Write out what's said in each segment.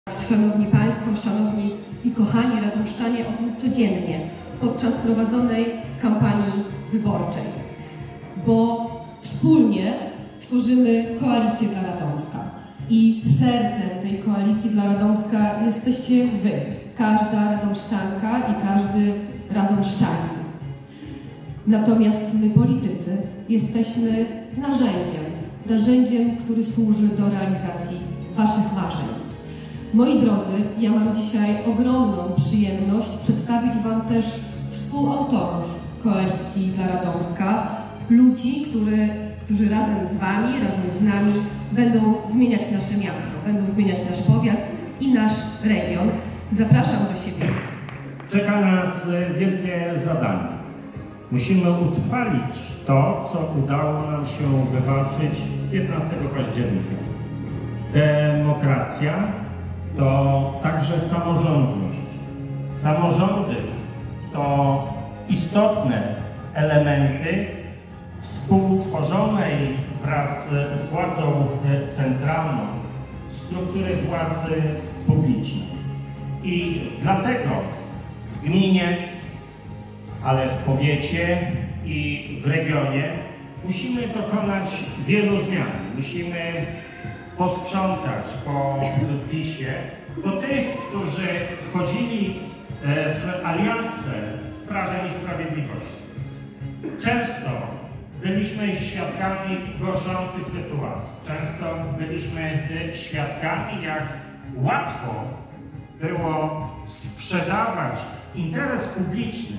Szanowni Państwo, szanowni i kochani radomszczanie, o tym codziennie podczas prowadzonej kampanii wyborczej, bo wspólnie tworzymy Koalicję dla Radomska i sercem tej Koalicji dla Radomska jesteście Wy, każda radomszczanka i każdy radomszczanin. Natomiast my, politycy, jesteśmy narzędziem, który służy do realizacji Waszych marzeń. Moi drodzy, ja mam dzisiaj ogromną przyjemność przedstawić Wam też współautorów Koalicji dla Radomska, ludzi, którzy razem z Wami, razem z nami będą zmieniać nasze miasto, będą zmieniać nasz powiat i nasz region. Zapraszam do siebie. Czeka nas wielkie zadanie. Musimy utrwalić to, co udało nam się wywalczyć 15 października. Demokracja to także samorządność. Samorządy to istotne elementy współtworzonej wraz z władzą centralną struktury władzy publicznej. I dlatego w gminie, ale w powiecie i w regionie musimy dokonać wielu zmian. Musimy posprzątać po PiS-ie, po tych, którzy wchodzili w alianse z Prawem i Sprawiedliwością. Często byliśmy świadkami gorszących sytuacji. Często byliśmy świadkami, jak łatwo było sprzedawać interes publiczny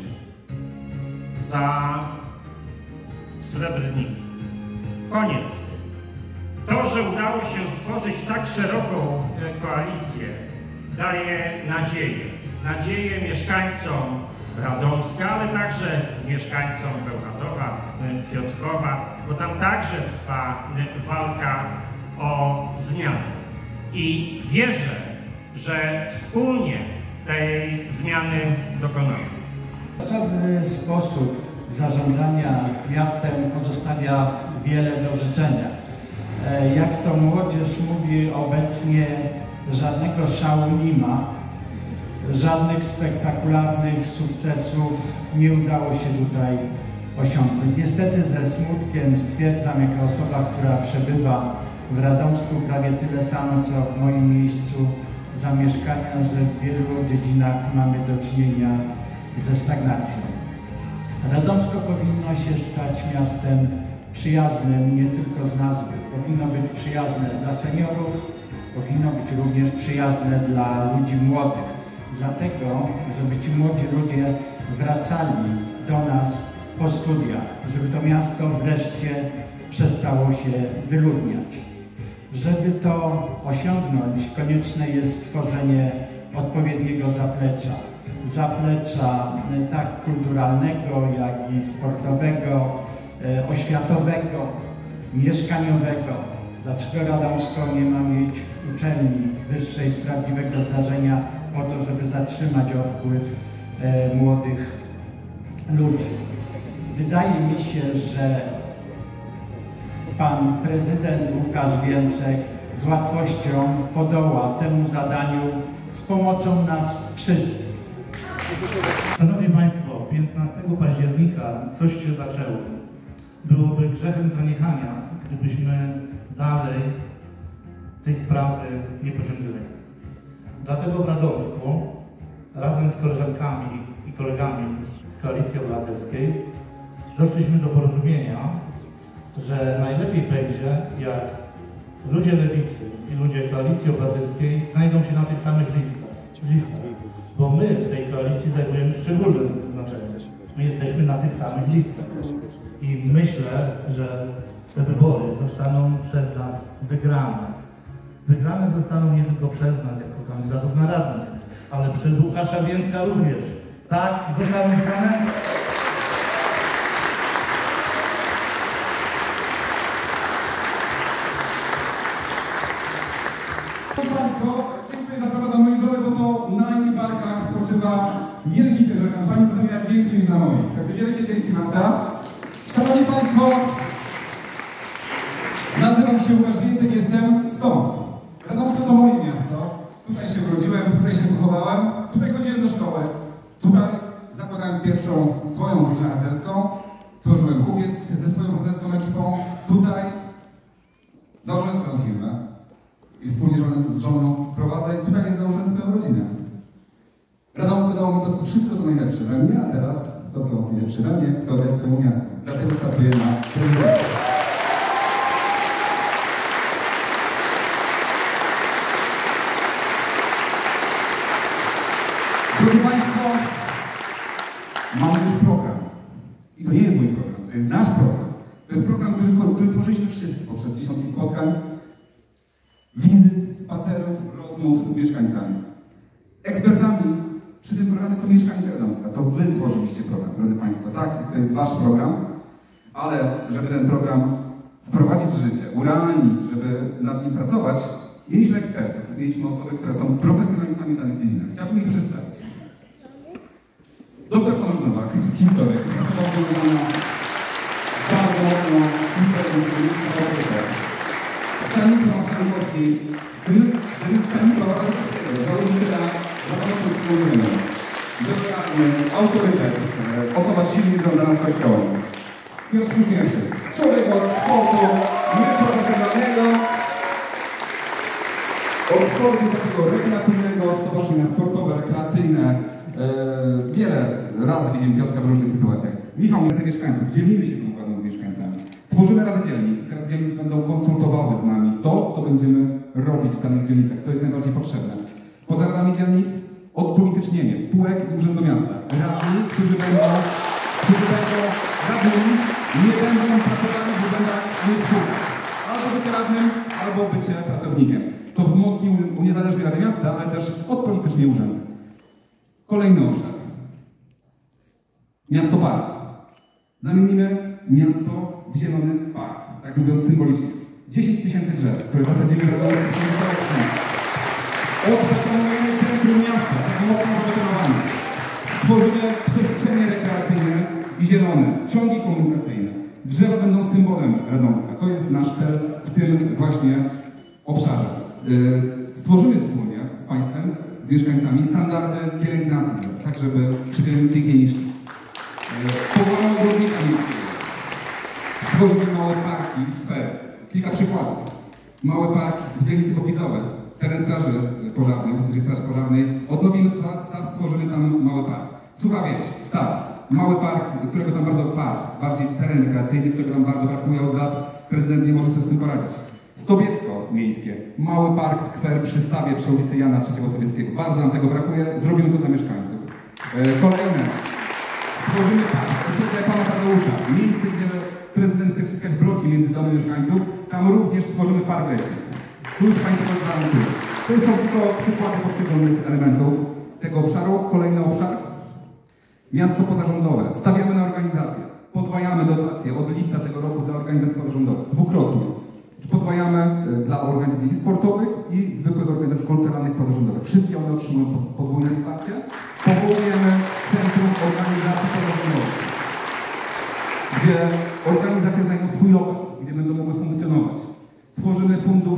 za srebrniki. Koniec z tym. To, że udało się stworzyć tak szeroką koalicję, daje nadzieję. Nadzieję mieszkańcom Radomska, ale także mieszkańcom Bełchatowa, Piotrkowa, bo tam także trwa walka o zmianę. I wierzę, że wspólnie tej zmiany dokonamy. Osobny sposób zarządzania miastem pozostawia wiele do życzenia. Jak to młodzież mówi obecnie, żadnego szału nie ma, żadnych spektakularnych sukcesów nie udało się tutaj osiągnąć. Niestety ze smutkiem stwierdzam, jako osoba, która przebywa w Radomsku prawie tyle samo, co w moim miejscu zamieszkania, że w wielu dziedzinach mamy do czynienia ze stagnacją. Radomsko powinno się stać miastem przyjaznym nie tylko z nazwy. Powinno być przyjazne dla seniorów, powinno być również przyjazne dla ludzi młodych. Dlatego, żeby ci młodzi ludzie wracali do nas po studiach, żeby to miasto wreszcie przestało się wyludniać. Żeby to osiągnąć, konieczne jest stworzenie odpowiedniego zaplecza tak kulturalnego, jak i sportowego, oświatowego, mieszkaniowego. Dlaczego Radomsko nie ma mieć uczelni wyższej z prawdziwego zdarzenia po to, żeby zatrzymać odpływ młodych ludzi? Wydaje mi się, że pan prezydent Łukasz Więcek z łatwością podoła temu zadaniu z pomocą nas wszystkich. Szanowni Państwo, 15 października coś się zaczęło. Byłoby grzechem zaniechania, gdybyśmy dalej tej sprawy nie pociągnęli. Dlatego w Radomsku razem z koleżankami i kolegami z Koalicji Obywatelskiej doszliśmy do porozumienia, że najlepiej będzie, jak ludzie Lewicy i ludzie Koalicji Obywatelskiej znajdą się na tych samych listach, bo my w tej koalicji zajmujemy szczególne znaczenie. My jesteśmy na tych samych listach i myślę, że te wybory zostaną przez nas wygrane. Wygrane zostaną nie tylko przez nas jako kandydatów na radnych, ale przez Łukasza Więcka również. Tak, zostaną wygrane? Szanowni Państwo, dziękuję za prawa do mojej żony, bo to na jej barkach spoczywa wielki ciężar kampanii, czasami jak większy niż na mojej. Także wielkie dzięki Wam, tak? Szanowni Państwo, nazywam się Łukasz Więcek, jestem stąd. Radomsko to moje miasto. Tutaj się się urodziłem, tutaj się wychowałem, tutaj chodziłem do szkoły. Tutaj zakładałem pierwszą swoją drużynę harcerską, tworzyłem huwiec ze swoją harcerską ekipą. Tutaj założyłem swoją firmę i wspólnie z żoną prowadzę i tutaj założyłem swoją rodzinę. Radomsko dało mi to wszystko, co najlepsze we mnie, a teraz to, co najlepsze we mnie, chcę oddać swojemu miastu. Dlatego startuję na prezydenta. Drodzy Państwo, mamy już program. I to nie jest mój program, to jest nasz program. To jest program, który tworzyliśmy wszyscy poprzez dziesiątki spotkań, wizyt, spacerów, rozmów z mieszkańcami. Ekspertami przy tym programie są mieszkańcy Radomska. To wy tworzyliście program, drodzy Państwo. Tak, to jest wasz program, ale żeby ten program wprowadzić w życie, urealnić, żeby nad nim pracować, mieliśmy ekspertów, mieliśmy osoby, które są profesjonalistami w danych dziedzinach. Chciałbym ich przedstawić. Dr Tomasz Nowak, historyk, osoba wyglądana bardzo mocno Stanisław Stanikowski, syn Stanisława Stanikowskiego, założyciela Radomskiej Szkoły Wyższej. Dokładny autorytet, osoba silnie związana z Kościołem. Piotr Kuźniewski, człowiek od sportu nieprofesjonalnego, od sportu takiego rekreacyjnego, stowarzyszenia sportowe, rekreacyjne. Wiele razy widzimy Piotrka w różnych sytuacjach. Michał, mieszkańców, dzielimy się tą radą z mieszkańcami. Tworzymy rady dzielnic. Rady dzielnic będą konsultowały z nami to, co będziemy robić w danych dzielnicach, co jest najbardziej potrzebne. Poza radami dzielnic odpolitycznienie spółek i urzędu miasta. Radni, którzy będą radnymi, nie będą pracowali w urzędach nie spółkach. Albo bycie radnym, albo bycie pracownikiem. To wzmocni, uniezależni Rady Miasta, ale też odpolitycznie urzędy. Kolejny obszar. Miasto park. Zamienimy miasto w zielony park, tak mówiąc symbolicznie. 10 000 drzew, które zasadzimy w Radomiu. Odbetonujemy centrum miasta, tak mocno zabetonowane. Stworzymy przestrzenie rekreacyjne i zielone, ciągi komunikacyjne. Drzewa będą symbolem Radomska. To jest nasz cel w tym właśnie obszarze. Stworzymy wspólnie z Państwem, z mieszkańcami standardy pielęgnacji, tak żeby przy pielęgnacji nieśli. Powołamy ogrodnika miejskiego. Stworzymy małe parki i skwery. Kilka przykładów. Mały park w dzielnicy Popidzowej, teren straży pożarnej, w straży pożarnej. Odnowimy staw, stworzymy tam mały park. Sucha Wieś, staw. Mały park, którego tam bardziej teren rekreacyjny, którego tam bardzo brakuje od lat. Prezydent nie może sobie z tym poradzić. Stobiecko miejskie, mały park, skwer przy stawie przy ulicy Jana III Sobieskiego. Bardzo nam tego brakuje, zrobimy to dla mieszkańców. Kolejne. Stworzymy park, osiedle Pana Tadeusza. Miejsce, gdzie prezydent chce wciskać bloki między domy mieszkańców. Tam również stworzymy park leśny. Tu już Państwo gwarantuję. To są tylko przykłady poszczególnych elementów tego obszaru. Kolejny obszar. Miasto pozarządowe. Stawiamy na organizację. Podwajamy dotacje od lipca tego roku dla organizacji pozarządowych. Dwukrotnie. Podwajamy dla organizacji sportowych i zwykłych organizacji kulturalnych pozarządowych. Wszystkie one otrzymują podwójne wsparcie. Powołujemy Centrum Organizacji Pozarządowych, gdzie organizacje znajdą swój lokal, gdzie będą mogły funkcjonować. Tworzymy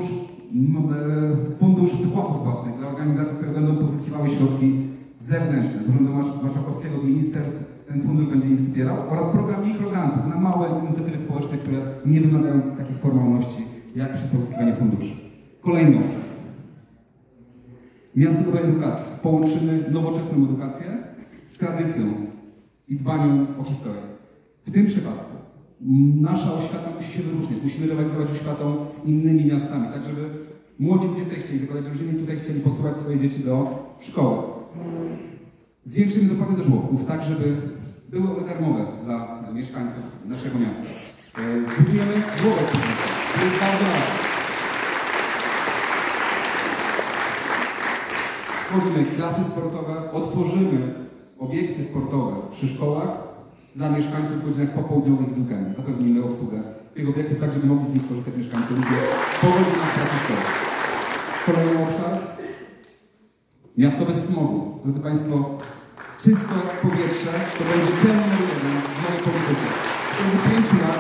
fundusz wkładów własnych dla organizacji, które będą pozyskiwały środki zewnętrzne z Urzędu Marszałkowskiego, z ministerstw. Ten fundusz będzie ich wspierał oraz program mikrograntów na małe inicjatywy społeczne, które nie wymagają takich formalności jak przy pozyskiwaniu funduszy. Kolejny obszar. Miasto do edukacji. Połączymy nowoczesną edukację z tradycją i dbaniem o historię. W tym przypadku nasza oświata musi się wyróżniać. Musimy rywalizować oświatą z innymi miastami, tak żeby młodzi ludzie tutaj chcieli zakładać rodziny, tutaj chcieli posyłać swoje dzieci do szkoły. Zwiększymy dopłaty do żłobków, tak żeby były one darmowe dla mieszkańców naszego miasta. Zbudujemy żłobek publiczny, to jest bardzo ważne. Stworzymy klasy sportowe, otworzymy obiekty sportowe przy szkołach dla mieszkańców w godzinach popołudniowych i weekendy. Zapewnimy obsługę tych obiektów, tak żeby mogli z nich korzystać mieszkańcy również po godzinach pracy szkoły. Kolejny obszar. Miasto bez smogu. Drodzy Państwo, czyste powietrze to będzie cel numer 1 w mojej polityce. W ciągu 5 lat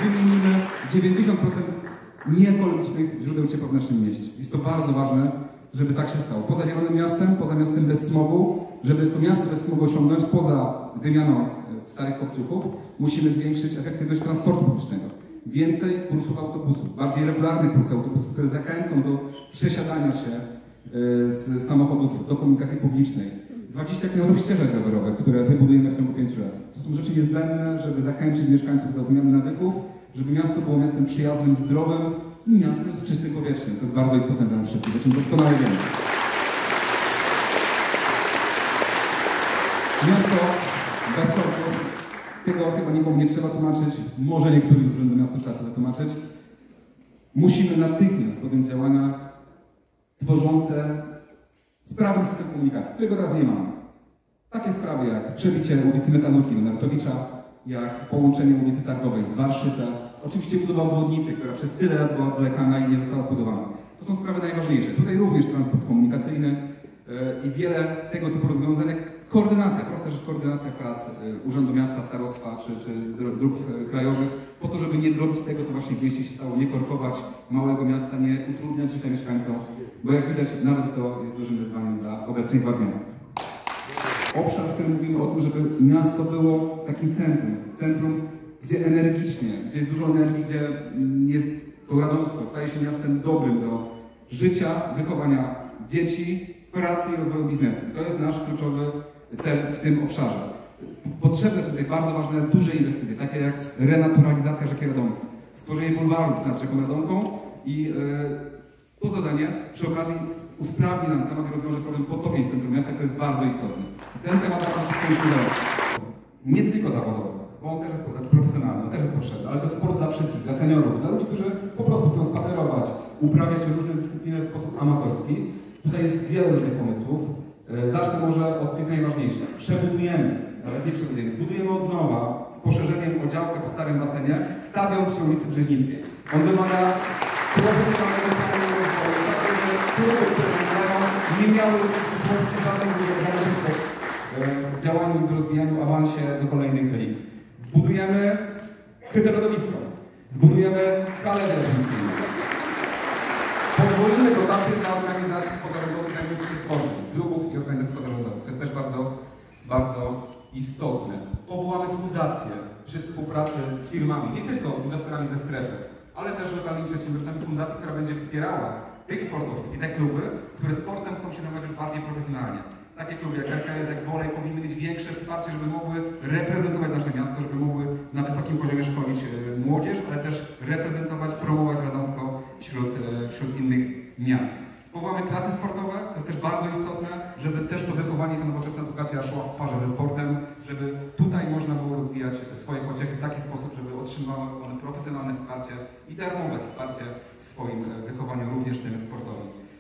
wymienimy 90% nieekologicznych źródeł ciepła w naszym mieście. Jest to bardzo ważne żeby tak się stało. Poza zielonym miastem, poza miastem bez smogu, żeby to miasto bez smogu osiągnąć, poza wymianą starych kopciuchów, musimy zwiększyć efektywność transportu publicznego. Więcej kursów autobusów, bardziej regularnych kursów autobusów, które zachęcą do przesiadania się z samochodów do komunikacji publicznej. 20 km ścieżek rowerowych, które wybudujemy w ciągu 5 lat. To są rzeczy niezbędne, żeby zachęcić mieszkańców do zmiany nawyków, żeby miasto było miastem przyjaznym, zdrowym i miastem z czystym powietrzem, co jest bardzo istotne dla nas wszystkich, o czym doskonale wiemy. Miasto bez korków, tego chyba nikomu nie trzeba tłumaczyć, może niektórym z urzędu miasta trzeba to tłumaczyć. Musimy natychmiast podjąć działania tworzące sprawny system komunikacji, którego teraz nie mamy. Takie sprawy jak przebicie ulicy Metalurgii do Narutowicza, jak połączenie ulicy Targowej z Warszyca, oczywiście budowa obwodnicy, która przez tyle lat była odwlekana i nie została zbudowana. To są sprawy najważniejsze. Tutaj również transport komunikacyjny i wiele tego typu rozwiązań, koordynacja, prosta rzecz, koordynacja prac Urzędu Miasta, Starostwa czy dróg krajowych, po to, żeby nie robić tego, co właśnie w mieście się stało, nie korkować małego miasta, nie utrudniać życia mieszkańcom, bo jak widać, nawet to jest dużym wyzwaniem dla obecnych władz miasta. Obszar, w którym mówimy o tym, żeby miasto było takim centrum, gdzie energicznie, gdzie jest dużo energii, gdzie jest to Radomsko, staje się miastem dobrym do życia, wychowania dzieci, pracy i rozwoju biznesu. To jest nasz kluczowy cel w tym obszarze. Potrzebne są tutaj bardzo ważne, duże inwestycje, takie jak renaturalizacja rzeki Radomki, stworzenie bulwarów nad rzeką Radomką i to zadanie przy okazji usprawni nam temat i rozwiąże problem podtopień w centrum miasta, to jest bardzo istotny. Ten temat bardzo się skończył nie tylko zawodowy, bo on też jest profesjonalny, on też jest potrzebny, ale to jest sport dla wszystkich, dla seniorów, dla ludzi, którzy po prostu chcą spacerować, uprawiać różne dyscypliny w sposób amatorski. Tutaj jest wiele różnych pomysłów. Zacznę może od tych najważniejszych. Zbudujemy od nowa z poszerzeniem o działkę po starym basenie stadion przy ulicy Brzeźnickiej. On wymaga profesjonalnego planu rozwoju, tak żeby kluby, które wymagają, nie miały w przyszłości żadnych ograniczeń w działaniu i w rozwijaniu, awansie do kolejnych lig. Zbudujemy hydrodowisko, zbudujemy halę definicyjną. Podwójne dotacje dla organizacji pozarządowych zajmujących się sportem, klubów i organizacji pozarządowych. To jest też bardzo istotne. Powołamy fundację przy współpracy z firmami, nie tylko inwestorami ze strefy, ale też lokalnymi przedsiębiorcami, fundację, która będzie wspierała tych sportowców i te kluby, które sportem chcą się zajmować już bardziej profesjonalnie. Takie kluby jak RKS, jak Wolej powinny mieć większe wsparcie, żeby mogły reprezentować nasze miasto, żeby mogły na wysokim poziomie szkolić młodzież, ale też reprezentować, promować Radomsko wśród innych miast. Powołamy klasy sportowe, co jest też bardzo istotne, żeby też to wychowanie, ta nowoczesna edukacja szła w parze ze sportem, żeby tutaj można było rozwijać swoje pociechy w taki sposób, żeby otrzymały one profesjonalne wsparcie i darmowe wsparcie w swoim wychowaniu, również tym sportowym.